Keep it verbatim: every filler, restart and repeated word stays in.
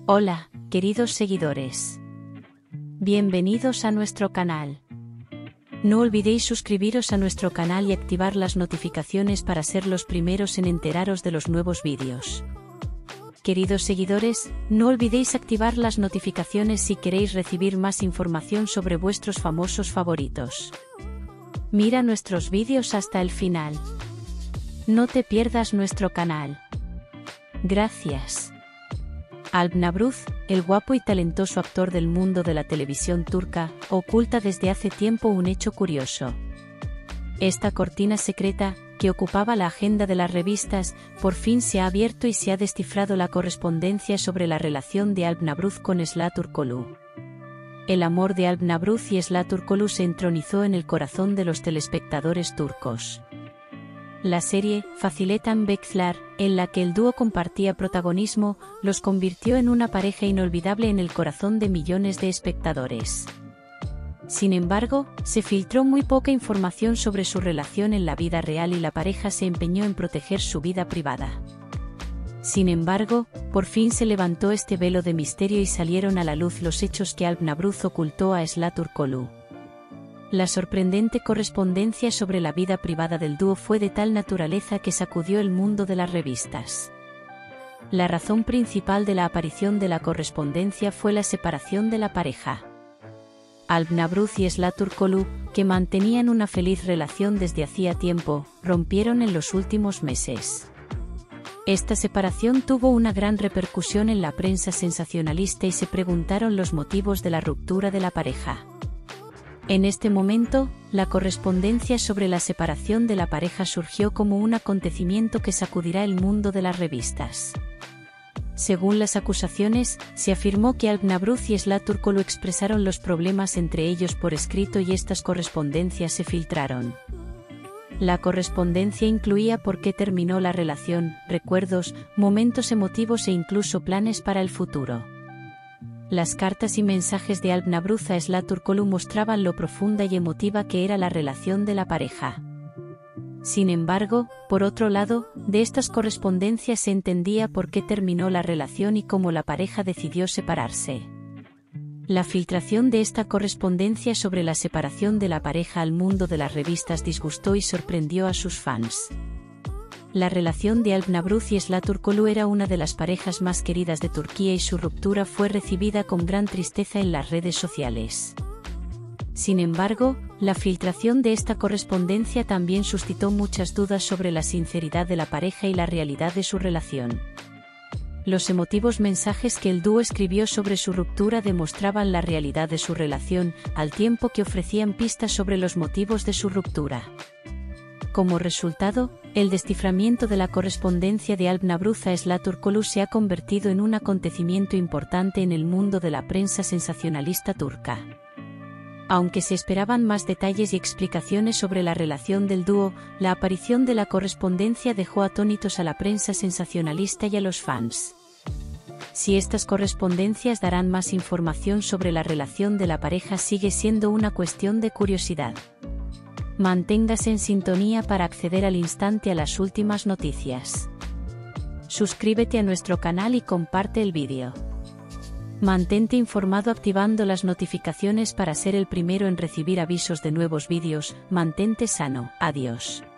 Hola, queridos seguidores. Bienvenidos a nuestro canal. No olvidéis suscribiros a nuestro canal y activar las notificaciones para ser los primeros en enteraros de los nuevos vídeos. Queridos seguidores, no olvidéis activar las notificaciones si queréis recibir más información sobre vuestros famosos favoritos. Mira nuestros vídeos hasta el final. No te pierdas nuestro canal. Gracias. Alp Navruz, el guapo y talentoso actor del mundo de la televisión turca, oculta desde hace tiempo un hecho curioso. Esta cortina secreta, que ocupaba la agenda de las revistas, por fin se ha abierto y se ha descifrado la correspondencia sobre la relación de Alp Navruz con Esra Turkoglu. El amor de Alp Navruz y Esra Turkoglu se entronizó en el corazón de los telespectadores turcos. La serie, Faziletan Bekler, en la que el dúo compartía protagonismo, los convirtió en una pareja inolvidable en el corazón de millones de espectadores. Sin embargo, se filtró muy poca información sobre su relación en la vida real y la pareja se empeñó en proteger su vida privada. Sin embargo, por fin se levantó este velo de misterio y salieron a la luz los hechos que Alp Navruz ocultó a Esra Turkoglu. La sorprendente correspondencia sobre la vida privada del dúo fue de tal naturaleza que sacudió el mundo de las revistas. La razón principal de la aparición de la correspondencia fue la separación de la pareja. Alp Navruz y Esra Turkoglu, que mantenían una feliz relación desde hacía tiempo, rompieron en los últimos meses. Esta separación tuvo una gran repercusión en la prensa sensacionalista y se preguntaron los motivos de la ruptura de la pareja. En este momento, la correspondencia sobre la separación de la pareja surgió como un acontecimiento que sacudirá el mundo de las revistas. Según las acusaciones, se afirmó que Alp Navruz y Esra Turkoglu expresaron los problemas entre ellos por escrito y estas correspondencias se filtraron. La correspondencia incluía por qué terminó la relación, recuerdos, momentos emotivos e incluso planes para el futuro. Las cartas y mensajes de Alp Navruz a Esra Turkoglu mostraban lo profunda y emotiva que era la relación de la pareja. Sin embargo, por otro lado, de estas correspondencias se entendía por qué terminó la relación y cómo la pareja decidió separarse. La filtración de esta correspondencia sobre la separación de la pareja al mundo de las revistas disgustó y sorprendió a sus fans. La relación de Alp Navruz y Esra Turkoglu era una de las parejas más queridas de Turquía y su ruptura fue recibida con gran tristeza en las redes sociales. Sin embargo, la filtración de esta correspondencia también suscitó muchas dudas sobre la sinceridad de la pareja y la realidad de su relación. Los emotivos mensajes que el dúo escribió sobre su ruptura demostraban la realidad de su relación, al tiempo que ofrecían pistas sobre los motivos de su ruptura. Como resultado, el desciframiento de la correspondencia de Alp Navruz a Esra Turkoglu se ha convertido en un acontecimiento importante en el mundo de la prensa sensacionalista turca. Aunque se esperaban más detalles y explicaciones sobre la relación del dúo, la aparición de la correspondencia dejó atónitos a la prensa sensacionalista y a los fans. Si estas correspondencias darán más información sobre la relación de la pareja sigue siendo una cuestión de curiosidad. Manténgase en sintonía para acceder al instante a las últimas noticias. Suscríbete a nuestro canal y comparte el vídeo. Mantente informado activando las notificaciones para ser el primero en recibir avisos de nuevos vídeos. Mantente sano. Adiós.